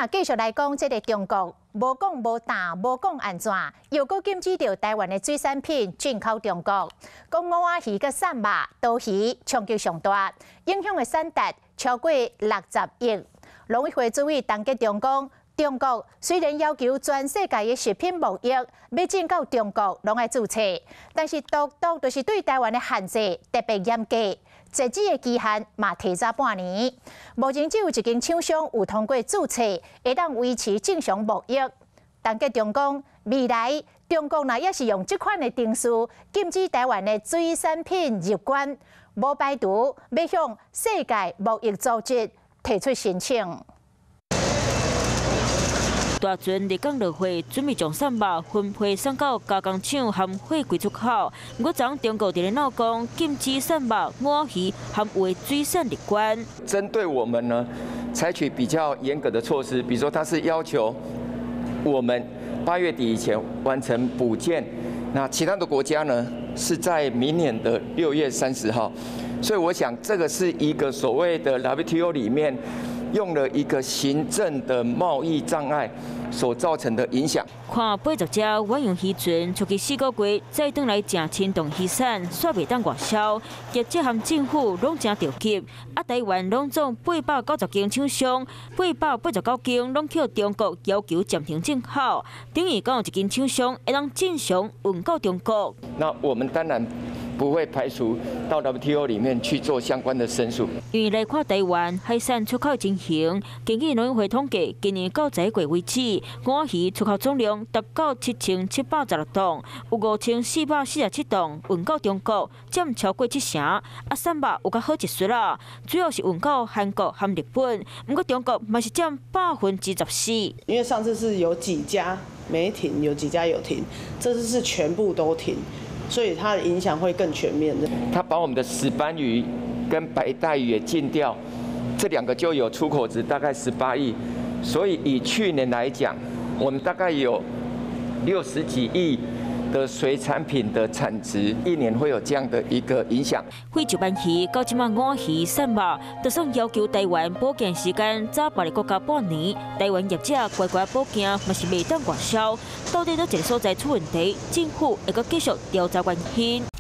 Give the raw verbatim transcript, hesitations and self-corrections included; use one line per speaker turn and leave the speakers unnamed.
若继续来讲，这个中国无讲无打，无讲安怎，又搁禁止着台湾的水产品进口中国。讲乌仔鱼、甲鳝肉、刀鱼冲击上大，影响的产值超过六十亿。农委会主委陈吉仲讲，中国虽然要求全世界的食品贸易要进到中国拢爱注册，但是独独就是对台湾的限制特别严格。 截止的期限嘛提早半年，目前只有一间厂商有通过注册，会当维持正常贸易。陈吉仲讲，未来中国若要是用这款的定数禁止台湾的水产品入关，无排除要向世界贸易组织提出申请。
大船日港落会，准备将鳝肉分配送到加工厂和货柜出口。我昨中国伫咧闹讲禁止鳝肉、乌鱼和有的水产入关。
针对我们呢，采取比较严格的措施，比如说它是要求我们八月底以前完成补件，那其他的国家呢是在明年的六月三十号。所以我想这个是一个所谓的 W T O 里面。 用了一个行政的贸易障碍所造成的影响。
看八十只远洋渔船出去四个月，再转来正清冻渔产，煞袂当外销。业者和政府拢真着急，啊，台湾拢总八百九十间厂商，八百八十九间拢去中国要求暂停进口，等于讲有一间厂商会当正常运到中国。
那我们当然。 不会排除到 W T O 里面去做相关的申诉。
因为来看台湾海产出口情形，根据农委会统计，今年到十一月为止，乌鱼出口总量达到七千七百十六吨，有五千四百四十七吨运到中国，占超过七成。啊，鳝肉有较好一丝啦，主要是运到韩国和日本，不过中国嘛是占百分之十四。
因为上次是有几家没停，有几家有停，这次是全部都停。 所以它的影响会更全面的。
它把我们的石斑鱼跟白带鱼也禁掉，这两个就有出口值大概十八亿。所以以去年来讲，我们大概有六十几亿的水产品的产值，一年会有这样的一个影响。
非洲斑鱼到即马乌鱼、鳝肉，就算要求台湾保健时间早别的国家半年，台湾业者乖乖保健，嘛是袂当外销。到底在一个所在出问题，政府会阁继续调查原因。